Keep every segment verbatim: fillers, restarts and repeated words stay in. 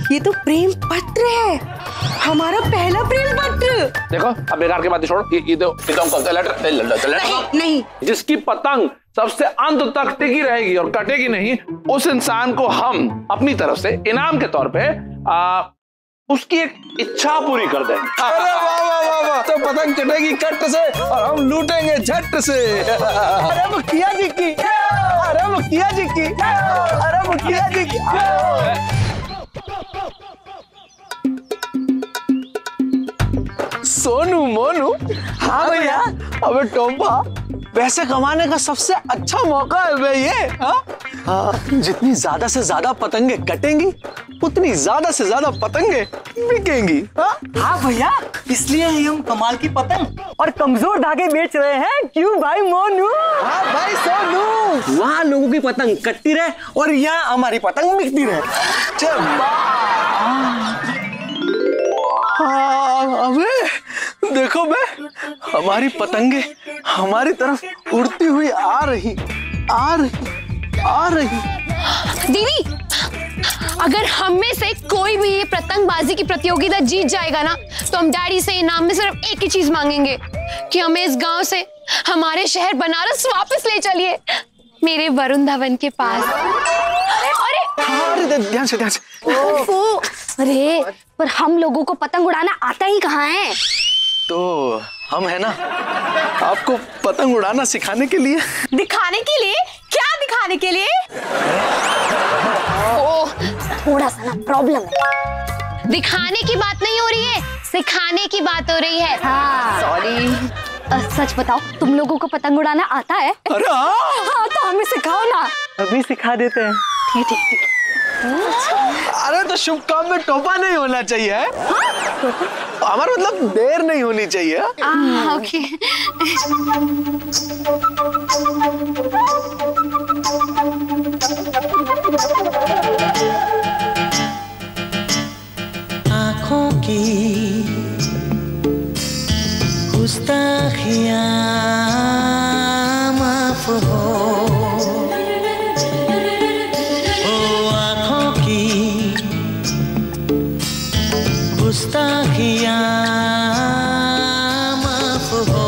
ये तो प्रेम पत्र है, हमारा पहला प्रेम पत्र। देखो अब बेकार की बातें छोड़ो, ये ये तो ये तो लेटर लेटर नहीं नहीं, जिसकी पतंग सबसे अंत तक टिकी रहेगी और कटेगी नहीं, उस इंसान को हम अपनी तरफ से इनाम के तौर पे आ, उसकी एक इच्छा पूरी कर देंगे। अरे वाह वाह वाह वाह, तो पतंग चढ़ेगी कट से और हम लूटेंगे झट से। अरे मुखिया जी की, अरे मुखिया जी की, अरे मुखिया जी की। सोनू मोनू, हाँ भैया। अबे टोम्पा, पैसे कमाने का सबसे अच्छा मौका है भाई ये। हाँ हाँ, जितनी ज्यादा से ज्यादा पतंगे कटेंगी उतनी ज्यादा से ज्यादा पतंगे बिकेंगी। हाँ हाँ भैया, इसलिए हम कमाल की पतंग और कमजोर धागे बेच रहे हैं। क्यों भाई मोनू? हाँ भाई सोनू, वहाँ लोगों की पतंग कटती रहे और यहाँ हमारी पतंग बिकती रहे। चल हाँ, अबे देखो बे, हमारी पतंगे हमारी तरफ उड़ती हुई आ रही आ रही आ रही। दीदी, अगर हम में से कोई भी ये पतंगबाजी की प्रतियोगिता जीत जाएगा ना, तो हम डैडी से इनाम में सिर्फ एक ही चीज मांगेंगे कि हमें इस गांव से हमारे शहर बनारस वापस ले चलिए, मेरे वरुण धवन के पास। अरे अरे ध्यान से ध्यान से। ओ, अरे पर हम लोगों को पतंग उड़ाना आता ही कहाँ है? तो हम है ना आपको पतंग उड़ाना सिखाने के लिए। दिखाने के लिए? क्या दिखाने के लिए? ओ, थोड़ा सा ना प्रॉब्लम है। दिखाने की बात नहीं हो रही है, सिखाने की बात हो रही है। हाँ सॉरी। सच बताओ, तुम लोगों को पतंग उड़ाना आता है? अरे हाँ, हाँ तो हमें सिखाओ ना। अभी सिखा देते हैं। ठीक ठीक ठीक। अरे तो शुभ काम में टोपा नहीं होना चाहिए है? हमारा मतलब देर नहीं होनी चाहिए। आ, ओके। आँखों की गुस्ताखियाँ माफ हो, गुस्ताखियाँ माफ हो।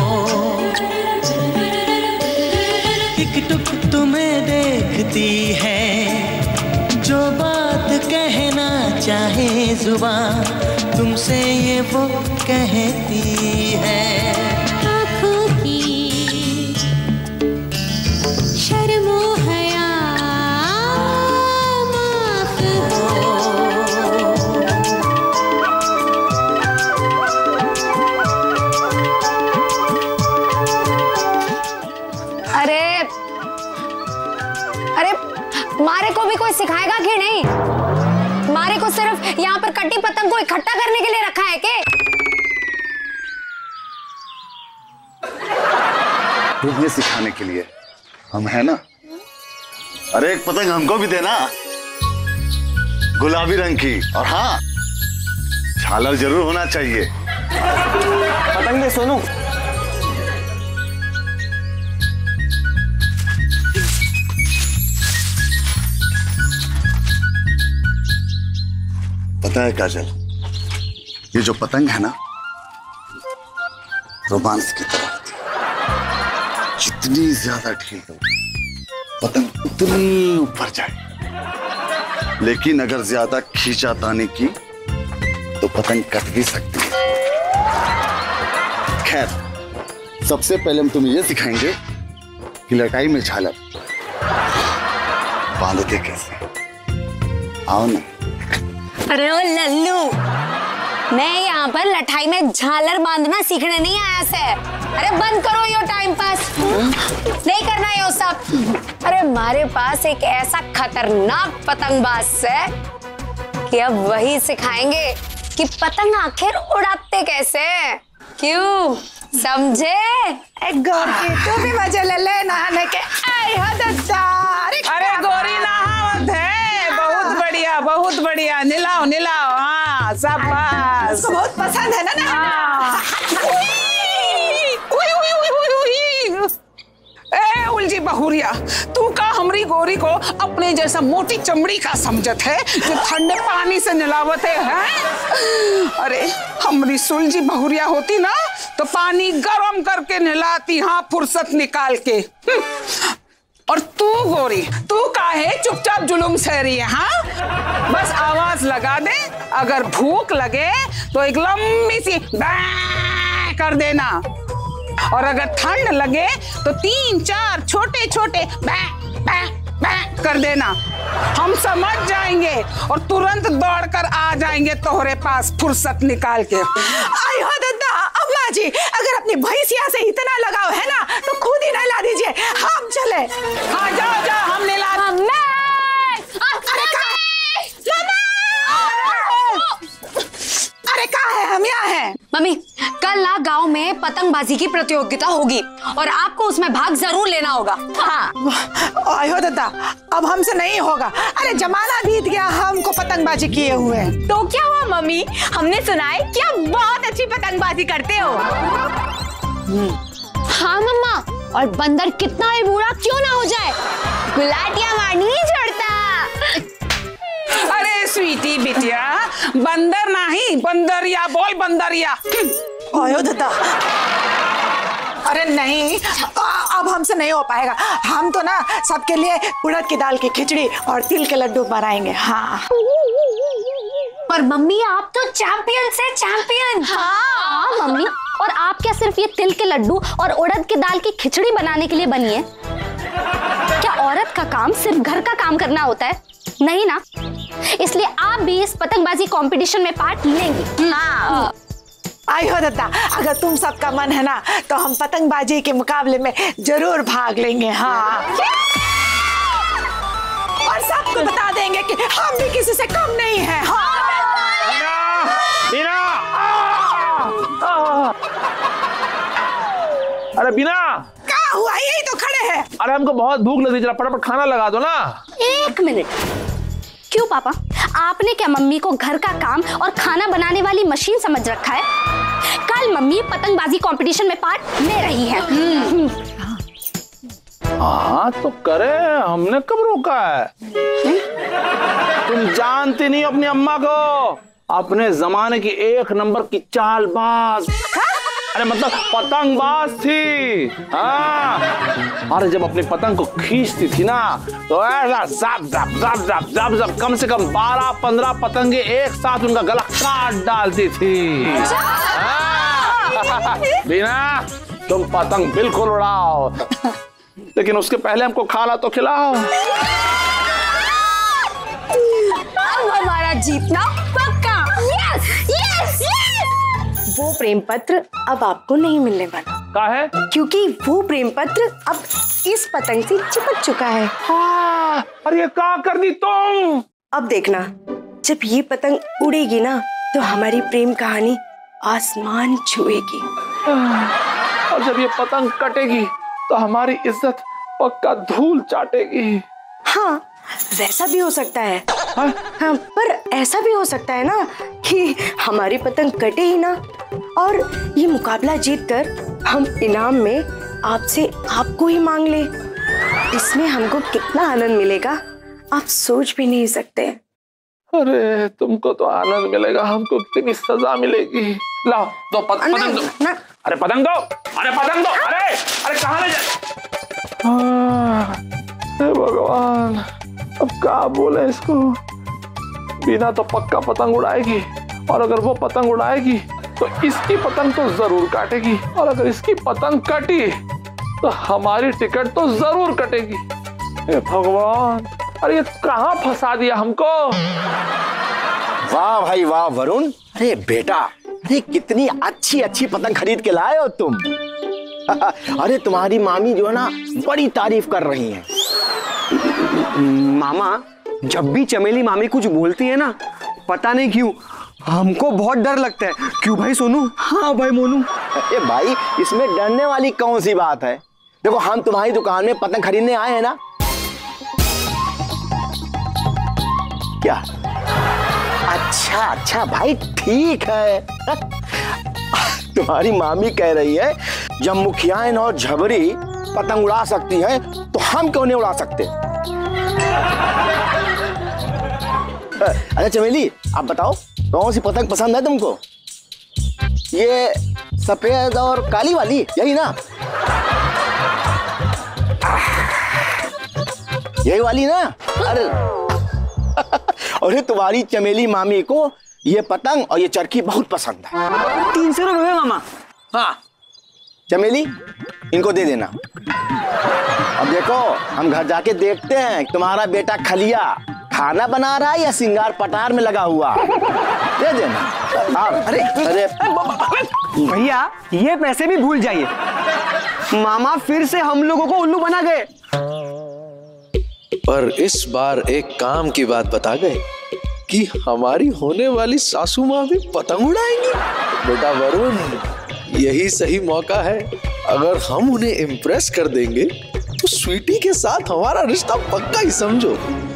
एक टुक तुम्हें देखती है, जो बात कहना चाहे जुबान तुमसे ये वो कहती है। आँखों की शर्मो हया माफ हो। मारे को भी कोई सिखाएगा कि नहीं? मारे को सिर्फ यहाँ पर कटी पतंग को इकट्ठा करने के लिए रखा है के? तुम्हें सिखाने के लिए हम है ना। अरे एक पतंग हमको भी देना, गुलाबी रंग की, और हाँ झालर जरूर होना चाहिए। पतंग दे सोनू। पता है काजल, ये जो पतंग है ना, रोमांस की तरह जितनी ज्यादा ढील पतंग उतनी ऊपर जाए, लेकिन अगर ज्यादा खींचातानी की तो पतंग कट भी सकती है। खैर, सबसे पहले हम तुम्हें यह सिखाएंगे कि लटाई में झालर बांधते कैसे। आओ ना। अरे ओ लल्लू, मैं यहाँ पर लठाई में झालर बांधना सीखने नहीं आया से। अरे बंद करो यो टाइम पास, नहीं करना ये सब। अरे हमारे पास एक ऐसा खतरनाक पतंगबाज है कि अब वही सिखाएंगे कि पतंग आखिर उड़ाते कैसे। क्यों, समझे? गोरी तू भी मजे ले ले नहाने के। अरे गोरी नहावत है, बहुत बढ़िया बहुत बढ़िया, निलाओ निलाओ। हाँ शाबाश, उसको बहुत पसंद है ना नहाना। ए सुलझी बहुरिया, तू का हमरी गोरी को अपने जैसा मोटी चमड़ी का समझत है जो ठंडे पानी से नहलावत है, हैं? अरे हमरी सुलझी बहुरिया होती ना तो पानी गर्म करके नहलाती, हाँ फुर्सत निकाल के। और तू गोरी, तू काहे चुपचाप जुलूम सह रही है? हाँ बस आवाज लगा दे, अगर भूख लगे तो एक लंबी सी बै कर देना, और अगर ठंड लगे तो तीन चार छोटे छोटे बै बै बै कर देना। हम समझ जाएंगे और तुरंत दौड़कर आ जाएंगे तोहरे पास फुर्सत निकाल के। आई हो दादा, अम्मा जी, अगर अपनी भैंसिया से इतना लगाव है ना तो खुद ही नहला दीजिए, हम चले। हाँ जाओ जाओ, हम नहला। अरे कहाँ है, हम यहाँ हैं। मम्मी, कल ना गांव में पतंगबाजी की प्रतियोगिता होगी और आपको उसमें भाग जरूर लेना होगा। हाँ। आयो दादा, अब हमसे नहीं होगा। अरे जमाना बीत गया हमको पतंगबाजी किए हुए। तो क्या हुआ मम्मी, हमने सुना है कि आप बहुत अच्छी पतंगबाजी करते हो। हाँ मम्मा, और बंदर कितना भी बुरा क्यों ना हो जाए, गुलाटियां मारनी नहीं छोड़ता। अरे स्वीटी बिटिया, बंदर नहीं बंदरिया बोल, बंदरिया। आयो दादा, अरे नहीं, अब हमसे नहीं हो पाएगा। हम तो ना सबके लिए उड़द की दाल की खिचड़ी और तिल के लड्डू बनाएंगे। हाँ पर मम्मी, आप तो चैंपियन से चैंपियन। हाँ मम्मी, और आप क्या सिर्फ ये तिल के लड्डू और उड़द की दाल की खिचड़ी बनाने के लिए बनी है? क्या औरत का काम सिर्फ घर का काम करना होता है? नहीं ना, इसलिए आप भी इस पतंगबाजी कंपटीशन में पार्ट लेंगे। हाँ। आई हो दादा, अगर तुम सबका मन है ना तो हम पतंगबाजी के मुकाबले में जरूर भाग लेंगे। हाँ, और सबको बता देंगे कि हम भी किसी से कम नहीं हैं। हाँ। बीना! अरे बीना, क्या हुआ? यही तो खड़े हैं। अरे हमको बहुत भूख लगी, जरा फटाफट खाना लगा दो ना। एक मिनट, क्यों पापा, आपने क्या मम्मी को घर का काम और खाना बनाने वाली मशीन समझ रखा है? कल मम्मी पतंगबाजी कंपटीशन में पार्ट ले रही है। हाँ तो करे, हमने कब रोका है? तुम जानती नहीं अपनी अम्मा को, अपने जमाने की एक नंबर की चालबाज, अरे मतलब पतंगबाज थी। हाँ, अरे जब अपनी पतंग को खींचती थी ना तो ऐसा जब जब जब जब जब जब कम से कम बारह पंद्रह पतंगे एक साथ उनका गला काट डालती थी। हाँ। बीना, तुम पतंग बिल्कुल उड़ाओ, लेकिन उसके पहले हमको खाना तो खिलाओ। अब हमारा जीतना पक्का। Yes yes yes. वो प्रेम पत्र अब आपको नहीं मिलने वाला। क्या है? क्योंकि वो प्रेम पत्र अब इस पतंग से चिपक चुका है। हाँ, अरे ये क्या कर दी तुम? अब देखना, जब ये पतंग उड़ेगी ना तो हमारी प्रेम कहानी आसमान छुएगी। और जब ये पतंग कटेगी तो हमारी इज्जत पक्का धूल चाटेगी। हाँ, वैसा भी हो सकता है। हाँ? हाँ, पर ऐसा भी हो सकता है ना कि हमारी पतंग कटे ही ना और ये मुकाबला जीतकर हम इनाम में आपसे आपको ही मांग ले। इसमें हमको कितना आनंद मिलेगा आप सोच भी नहीं सकते। अरे तुमको तो आनंद मिलेगा, हमको कितनी सजा मिलेगी। लाओ दो पत, पतंग दो। ना। अरे पतंग दो, अरे पतंग दो, अरे अरे कहाँ ले जा? हे भगवान, अब क्या बोले इसको। बीना तो पक्का पतंग उड़ाएगी, और अगर वो पतंग उड़ाएगी तो इसकी पतंग तो जरूर काटेगी, और अगर इसकी पतंग कटी तो हमारी टिकट तो जरूर कटेगी। हे भगवान, अरे ये कहाँ फंसा दिया हमको। वाह भाई वाह वरुण, अरे बेटा, अरे कितनी अच्छी अच्छी पतंग खरीद के लाए हो तुम। अरे तुम्हारी मामी जो है ना बड़ी तारीफ कर रही हैं। मामा, जब भी चमेली मामी कुछ बोलती है ना, पता नहीं क्यों हमको बहुत डर लगता है। क्यों भाई सोनू? हाँ भाई मोनू। अरे भाई, इसमें डरने वाली कौन सी बात है? देखो, हम तुम्हारी दुकान में पतंग खरीदने आए हैं ना। क्या? अच्छा अच्छा भाई, ठीक है। तुम्हारी मामी कह रही है जब मुखियाइन और झबरी पतंग उड़ा सकती है तो हम क्यों नहीं उड़ा सकते? अच्छा चमेली, आप बताओ कौन सी पतंग पसंद है तुमको? ये सफेद और काली वाली, यही ना? यही वाली ना? अरे अरे तुम्हारी चमेली मामी को ये पतंग और ये चरखी बहुत पसंद है। तीन सौ रुपये मामा। हाँ चमेली, इनको दे देना। अब देखो, हम घर जाके देखते हैं तुम्हारा बेटा खलिया खाना बना रहा है या सिंगार पटार में लगा हुआ। दे देना। अरे अरे भैया, ये पैसे भी भूल जाइए। मामा फिर से हम लोगों को उल्लू बना गए। पर इस बार एक काम की बात बता गए कि हमारी होने वाली सासू माँ भी पतंग उड़ाएंगी। बेटा वरुण, यही सही मौका है। अगर हम उन्हें इम्प्रेस कर देंगे तो स्वीटी के साथ हमारा रिश्ता पक्का ही समझो।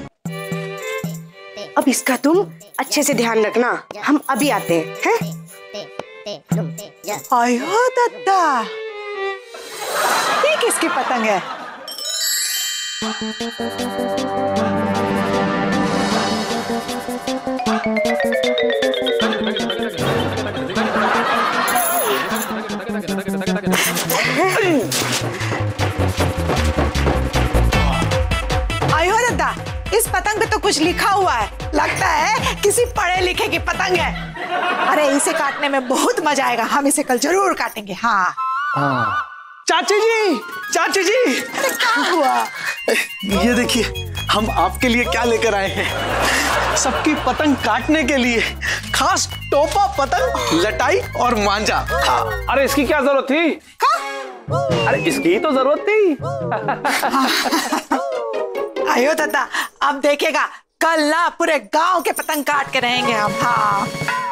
अब इसका तुम अच्छे से ध्यान रखना, हम अभी आते हैं, हैं? आयो दत्ता, ये किसकी पतंग है? आयो दत्ता, इस पतंग पे तो कुछ लिखा हुआ है, लगता है किसी पढ़े लिखे की पतंग है। अरे इसे काटने में बहुत मजा आएगा, हम इसे कल जरूर काटेंगे। हाँ हाँ। चाची जी, चाची जी, अरे क्या हुआ? ये देखिए, हम आपके लिए क्या लेकर आए हैं। सबकी पतंग काटने के लिए खास टोपा पतंग, लटाई और मांझा। हाँ। अरे इसकी क्या जरूरत थी? अरे इसकी ही तो जरूरत थी। आयो दादा, अब देखेगा, कल ना पूरे गांव के पतंग काट के रहेंगे हम। हाँ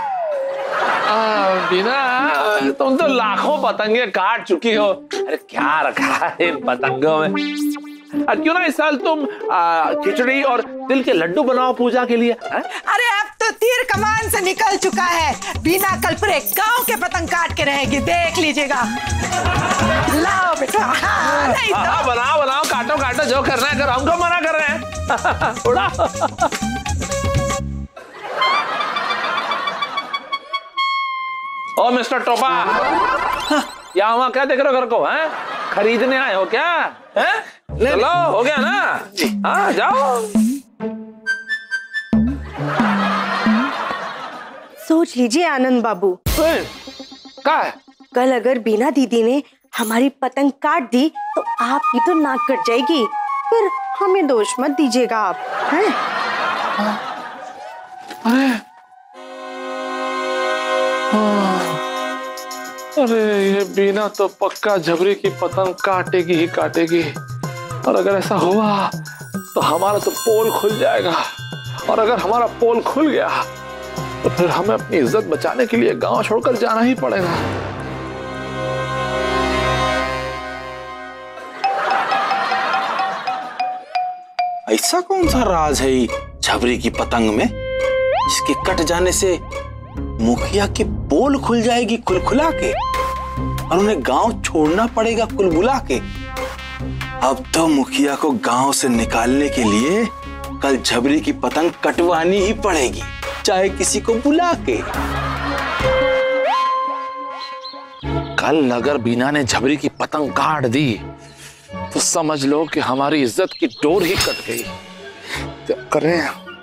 बिना, तुम तो लाखों पतंगे काट चुकी हो। अरे क्या रखा है इन पतंगों में? क्यों ना इस साल तुम आ, खिचड़ी और तिल के लड्डू बनाओ पूजा के लिए। है? अरे अब तो तीर कमान से निकल चुका है, बिना कल पूरे गांव के पतंग काट के रहेगी, देख लीजिएगा। लाओ बेटा। हाँ, नहीं तो। हाँ, बनाओ बनाओ, काटो काटो, जो करना है करो, हमको मना कर रहे हैं। उड़ाओ। ओ मिस्टर टोपा, यहाँ वहाँ क्या देख रहे हो घर को? हैं? खरीदने आए हो क्या? हैं? चलो, हो गया ना? हाँ जाओ। सोच लीजिए आनंद बाबू, क्या है? कल अगर बीना दीदी ने हमारी पतंग काट दी तो आपकी तो नाक कट जाएगी, फिर हमें दोष मत दीजिएगा आप, हैं? अरे अरे ये बीना तो पक्का झबरी की पतंग काटेगी ही काटेगी, और अगर ऐसा हुआ तो हमारा तो पोल खुल जाएगा, और अगर हमारा पोल खुल गया तो फिर हमें अपनी इज्जत बचाने के लिए गांव छोड़कर जाना ही पड़ेगा। ऐसा कौन सा राज है झबरी की पतंग में, जिसके कट जाने से मुखिया की पोल खुल जाएगी खुलखुला के, और उन्हें गांव छोड़ना पड़ेगा कुलबुला के। अब तो मुखिया को गांव से निकालने के लिए कल झबरी की पतंग कटवानी ही पड़ेगी, चाहे किसी को बुला के। कल अगर बीना ने झबरी की पतंग काट दी तो समझ लो कि हमारी इज्जत की डोर ही कट गई। क्या करें?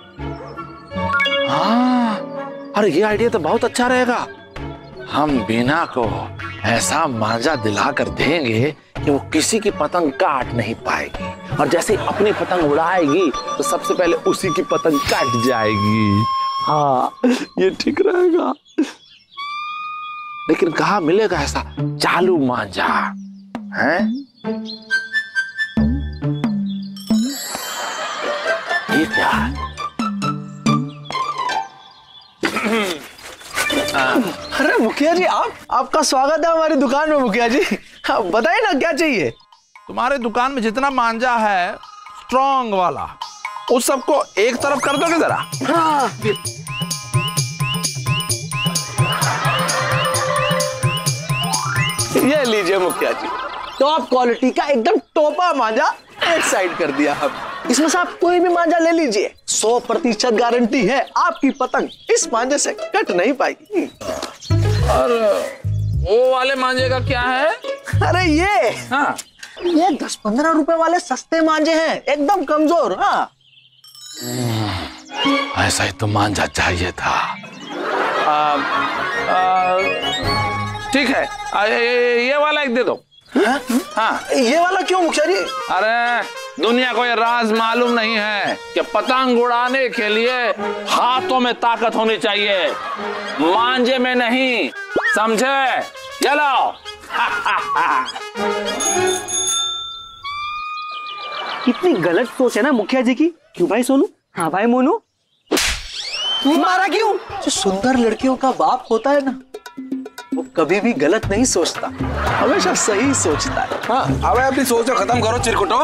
हाँ, अरे ये आइडिया तो बहुत अच्छा रहेगा। हम बीना को ऐसा मांझा दिला कर देंगे कि वो किसी की पतंग काट नहीं पाएगी, और जैसे अपनी पतंग उड़ाएगी तो सबसे पहले उसी की पतंग काट जाएगी। हाँ, ये ठीक रहेगा। लेकिन कहाँ मिलेगा ऐसा चालू मांझा? हैं? ये क्या है? अरे मुखिया जी, आप आपका स्वागत है हमारी दुकान में। मुखिया जी बताइए ना, क्या चाहिए? तुम्हारे दुकान में जितना मांझा है स्ट्रॉन्ग वाला, उस सबको एक तरफ कर दोगे जरा? हाँ। ये लीजिए मुखिया जी, टॉप क्वालिटी का एकदम टोपा मांझा एक साइड कर दिया हम। इसमें से आप कोई भी मांझा ले लीजिए, सौ प्रतिशत गारंटी है आपकी पतंग इस मांझे से कट नहीं पाएगी। और वो वाले मांझे का क्या है? अरे ये हाँ ये दस पंद्रह रुपए वाले सस्ते मांझे हैं, एकदम कमजोर। हाँ ऐसा ही तो मांझा चाहिए था। आ, आ, ठीक है, आ, ये, ये वाला एक दे दो। हाँ? हाँ ये वाला क्यों मुखिया जी? अरे दुनिया को ये राज मालूम नहीं है कि पतंग उड़ाने के लिए हाथों में ताकत होनी चाहिए, मांझे में नहीं, समझे? चलो। कितनी गलत सोच है ना मुखिया जी की। क्यों भाई सोनू? हाँ भाई मोनू। मारा क्यों? जो सुंदर लड़कियों का बाप होता है ना, वो कभी भी गलत नहीं सोचता, हमेशा सही सोचता है। हाँ अब अपनी सोच खत्म करो चिरकुटो।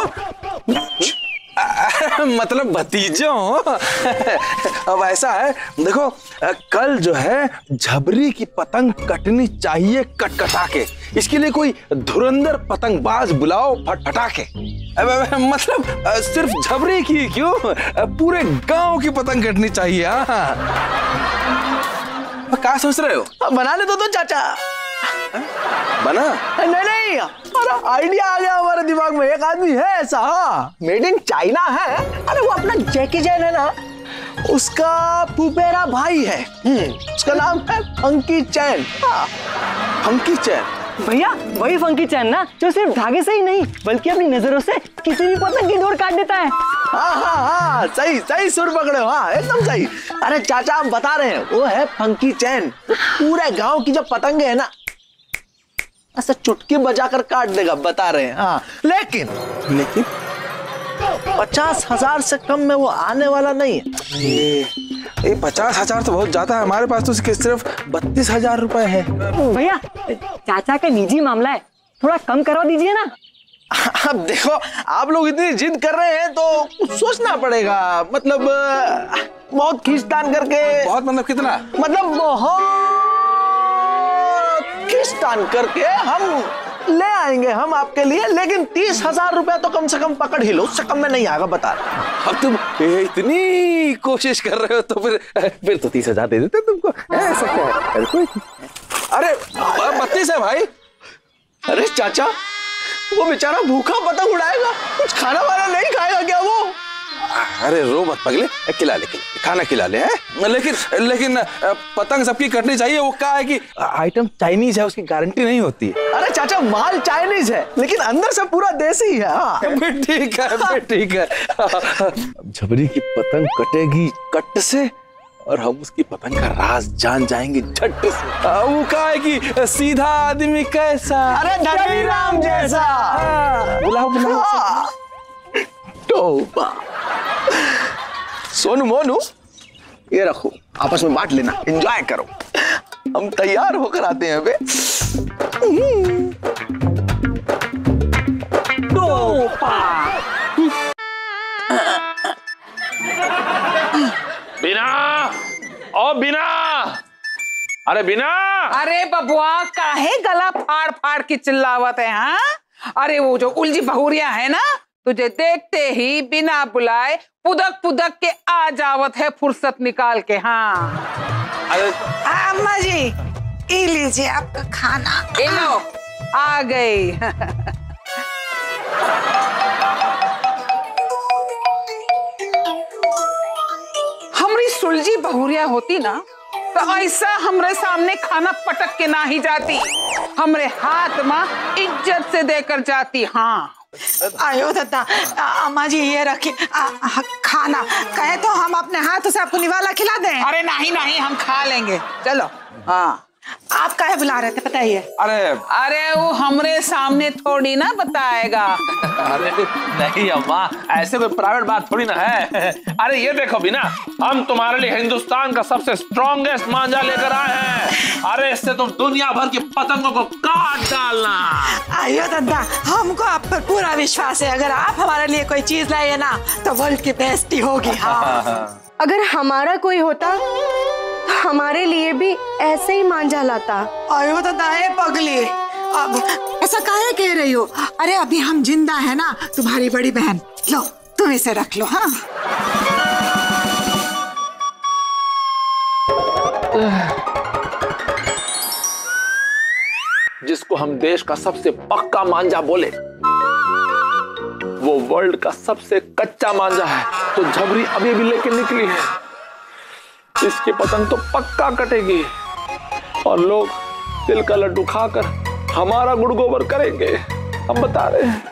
मतलब भतीजों। अब ऐसा है, देखो कल जो है झबरी की पतंग कटनी चाहिए कटकटा के। इसके लिए कोई धुरंधर पतंगबाज बुलाओ फटफटा के। मतलब सिर्फ झबरी की क्यों, पूरे गांव की पतंग कटनी चाहिए। क्या सोच रहे हो? बना ले तो, तो चाचा। बना? नहीं नहीं, अरे आइडिया आ गया हमारे दिमाग में। एक आदमी है ऐसा, हाँ, मेड इन चाइना है। अरे वो अपना जैकी जैन है ना, उसका पुपेरा भाई है, उसका नाम है फंकी चैन। हाँ, फंकी चैन भैया वही फंकी चैन ना, जो सिर्फ धागे से ही नहीं बल्कि अपनी नजरों से किसी भी पतंग की डोर काट देता है। हाँ हाँ हाँ, सही सही सुर पकड़े हो। हाँ एकदम सही। अरे चाचा हम बता रहे हैं, वो है फंकी चैन। तो पूरे गांव की जो पतंगे है ना, ऐसा चुटकी बजाकर काट देगा, बता रहे हैं। हाँ लेकिन लेकिन पचास हजार से कम में वो आने वाला नहीं है। ये, ये पचास हजार तो बहुत ज्यादा है, हमारे पास तो सिर्फ बत्तीस हजार रुपए है। भैया चाचा का निजी मामला है, थोड़ा कम करवा दीजिए ना। अब देखो आप लोग इतनी जिद कर रहे हैं तो कुछ सोचना पड़ेगा। मतलब बहुत खींचतान करके। बहुत मतलब कितना? मतलब बहुत खींचतान करके हम ले आएंगे हम आपके लिए, लेकिन तीस हजार रुपया तो कम से कम पकड़ ही लो, उससे कम में नहीं आएगा, बता। अब तुम इतनी कोशिश कर रहे हो तो फिर फिर तो तीस हजार दे देते तुमको। ऐसा क्या है? अरे कोई अरे बत्तीस है भाई। अरे चाचा वो बेचारा भूखा पतंग उड़ाएगा, कुछ खाना वाना नहीं खाएगा क्या वो? अरे रो मत पगले, खिला ले, खाना खिला ले। है लेकिन लेकिन पतंग सबकी कटनी चाहिए। वो क्या है कि आइटम चाइनीज है, उसकी गारंटी नहीं होती है। अरे चाचा माल चाइनीज है लेकिन अंदर से पूरा देसी है। हाँ ठीक है ठीक है। झबरी की पतंग कटेगी कट से और हम उसकी पतंग का राज जान जाएंगे झट से। वो क्या है कि सीधा आदमी कैसा, अरे धनी राम जैसा। बुलाओ बुलाओ। टोपा सोनू मोनू ये रखो, आपस में बांट लेना, एंजॉय करो। हम तैयार होकर आते हैं बे। टोपा बिना ओ बिना, अरे बिना। अरे बबुआ काहे गला फाड़ फाड़ के चिल्लावत है? हाँ अरे वो जो उलझी बहुरिया है ना, तुझे देखते ही बिना बुलाए पुदक पुदक के आ जावत है फुर्सत निकाल के। हाँ अरे अम्मा जी ये लीजिए आपका खाना। ये लो आ गई। हमारी सुलझी बहुरिया होती ना तो ऐसा हमरे सामने खाना पटक के ना ही जाती, हमरे हाथ में इज्जत से देकर जाती। हाँ आयो दादा, अम्मा जी ये रखिए खाना। कहे तो हम अपने हाथ से आपको निवाला खिला दें। अरे नहीं नहीं हम खा लेंगे, चलो। हाँ आप काहे बुला रहे थे बताइए? अरे अरे वो हमरे सामने थोड़ी ना बताएगा। अरे नहीं अम्मा, ऐसे कोई प्राइवेट बात थोड़ी ना है। अरे ये देखो बिना, हम तुम्हारे लिए हिंदुस्तान का सबसे स्ट्रॉन्गेस्ट मांझा लेकर आए हैं। अरे इससे तुम दुनिया भर की पतंगों को काट डालना। आइयो दादा, हमको आप पर पूरा विश्वास है। अगर आप हमारे लिए कोई चीज लाए ना तो वर्ल्ड की बेइज्जती होगी। हाँ अगर हमारा कोई होता तो हमारे लिए भी ऐसे ही मांझा लाता। आयो दादा ए पगली, अब ऐसा काहे कह रही हो? अरे अभी हम जिंदा है ना, तुम्हारी बड़ी बहन। लो तुम इसे रख लो। हाँ जिसको हम देश का सबसे पक्का मांझा बोले, वो वर्ल्ड का सबसे कच्चा मांझा है। तो झबरी अभी भी लेके निकली है। इसकी पतंग तो पक्का कटेगी और लोग तिल का लड्डू खाकर हमारा गुड़ गोबर करेंगे। हम बता रहे हैं।